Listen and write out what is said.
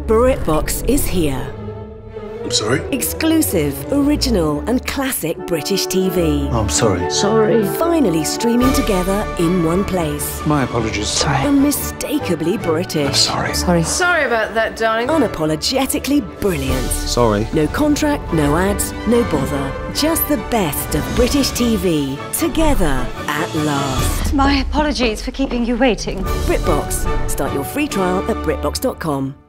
BritBox is here. I'm sorry? Exclusive, original and classic British TV. Oh, I'm sorry. Sorry. Finally streaming together in one place. My apologies. Sorry. Unmistakably British. Sorry. Sorry about that, darling. Unapologetically brilliant. Sorry. No contract, no ads, no bother. Just the best of British TV, together at last. My apologies for keeping you waiting. BritBox. Start your free trial at BritBox.com.